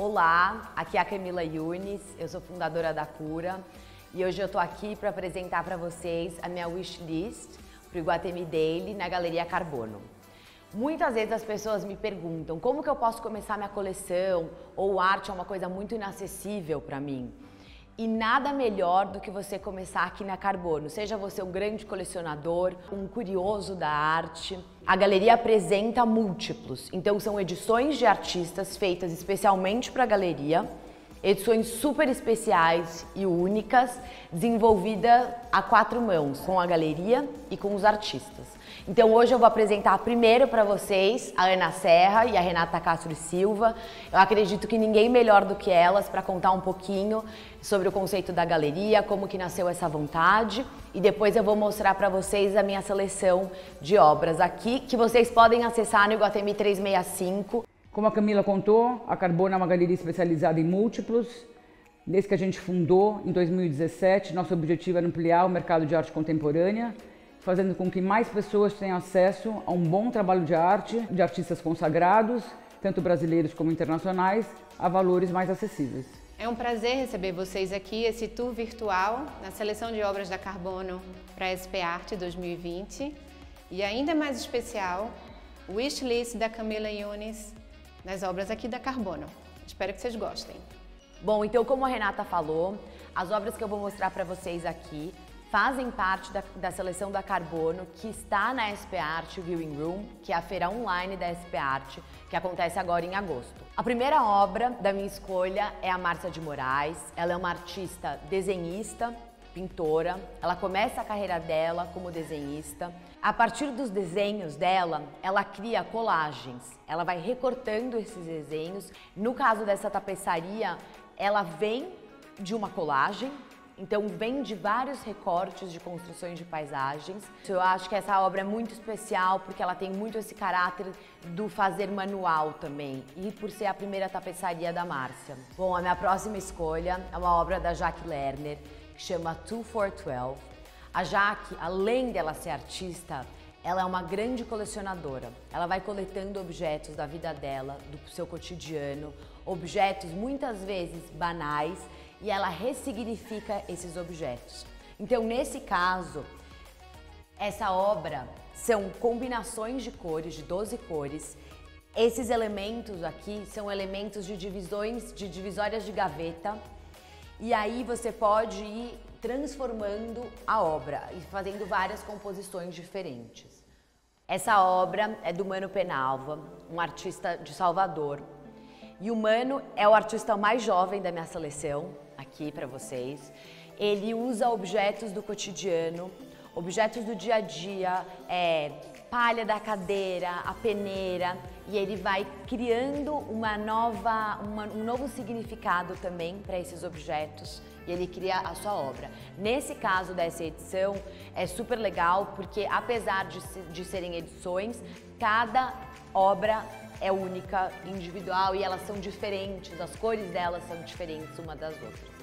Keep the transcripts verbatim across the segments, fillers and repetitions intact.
Olá, aqui é a Camila Yunis, eu sou fundadora da Cura e hoje eu tô aqui para apresentar para vocês a minha wishlist para o Iguatemi Daily na Galeria Carbono. Muitas vezes as pessoas me perguntam como que eu posso começar minha coleção, ou arte é uma coisa muito inacessível para mim. E nada melhor do que você começar aqui na Carbono, seja você um grande colecionador, um curioso da arte. A galeria apresenta múltiplos, então são edições de artistas feitas especialmente para a galeria, edições super especiais e únicas, desenvolvidas a quatro mãos, com a galeria e com os artistas. Então hoje eu vou apresentar primeiro para vocês a Ana Serra e a Renata Castro Silva. Eu acredito que ninguém melhor do que elas para contar um pouquinho sobre o conceito da galeria, como que nasceu essa vontade, e depois eu vou mostrar para vocês a minha seleção de obras aqui, que vocês podem acessar no Iguatemi trezentos e sessenta e cinco. Como a Camila contou, a Carbono é uma galeria especializada em múltiplos. Desde que a gente fundou, em dois mil e dezessete, nosso objetivo era ampliar o mercado de arte contemporânea, fazendo com que mais pessoas tenham acesso a um bom trabalho de arte, de artistas consagrados, tanto brasileiros como internacionais, a valores mais acessíveis. É um prazer receber vocês aqui, esse tour virtual na seleção de obras da Carbono para a S P Arte dois mil e vinte. E ainda mais especial, o wishlist da Camila Yunis nas obras aqui da Carbono. Espero que vocês gostem. Bom, então como a Renata falou, as obras que eu vou mostrar para vocês aqui fazem parte da, da seleção da Carbono, que está na S P Arte Viewing Room, que é a feira online da S P Arte, que acontece agora em agosto. A primeira obra da minha escolha é a Márcia de Moraes. Ela é uma artista desenhista, pintora. Ela começa a carreira dela como desenhista. A partir dos desenhos dela, ela cria colagens. Ela vai recortando esses desenhos. No caso dessa tapeçaria, ela vem de uma colagem, então vem de vários recortes de construções de paisagens. Eu acho que essa obra é muito especial porque ela tem muito esse caráter do fazer manual também, e por ser a primeira tapeçaria da Márcia. Bom, a minha próxima escolha é uma obra da Jaque Lerner, que chama Two for Twelve. A Jaque, além dela ser artista, ela é uma grande colecionadora. Ela vai coletando objetos da vida dela, do seu cotidiano, objetos muitas vezes banais, e ela ressignifica esses objetos. Então, nesse caso, essa obra são combinações de cores, de doze cores. Esses elementos aqui são elementos de divisões, de divisórias de gaveta, e aí você pode ir transformando a obra e fazendo várias composições diferentes. Essa obra é do Mano Penalva, um artista de Salvador. E o Mano é o artista mais jovem da minha seleção, aqui para vocês. Ele usa objetos do cotidiano, objetos do dia a dia, é, palha da cadeira, a peneira, e ele vai criando uma nova, uma, um novo significado também para esses objetos, e ele cria a sua obra. Nesse caso dessa edição, é super legal porque apesar de, de serem edições, cada obra é única, individual, e elas são diferentes, as cores delas são diferentes uma das outras.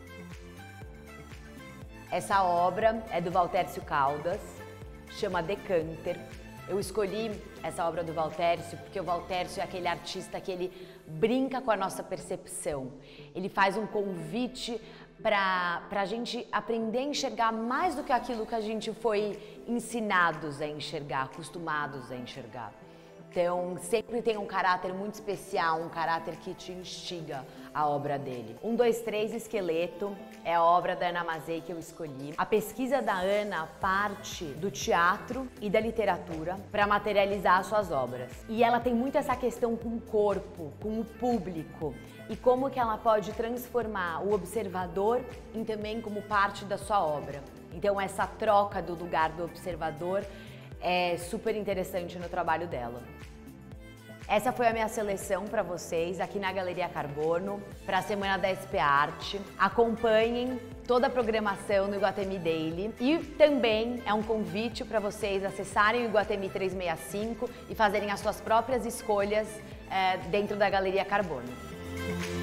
Essa obra é do Valtércio Caldas, chama Decanter. Eu escolhi essa obra do Valtércio porque o Valtércio é aquele artista que ele brinca com a nossa percepção. Ele faz um convite para a gente aprender a enxergar mais do que aquilo que a gente foi ensinados a enxergar, acostumados a enxergar. Então, sempre tem um caráter muito especial, um caráter que te instiga a obra dele. Um, dois, três, Esqueleto é a obra da Ana Mazei que eu escolhi. A pesquisa da Ana parte do teatro e da literatura para materializar as suas obras. E ela tem muito essa questão com o corpo, com o público, e como que ela pode transformar o observador em também como parte da sua obra. Então, essa troca do lugar do observador é super interessante no trabalho dela. Essa foi a minha seleção para vocês aqui na Galeria Carbono, para a Semana da S P Arte. Acompanhem toda a programação no Iguatemi Daily, e também é um convite para vocês acessarem o Iguatemi trezentos e sessenta e cinco e fazerem as suas próprias escolhas é, dentro da Galeria Carbono.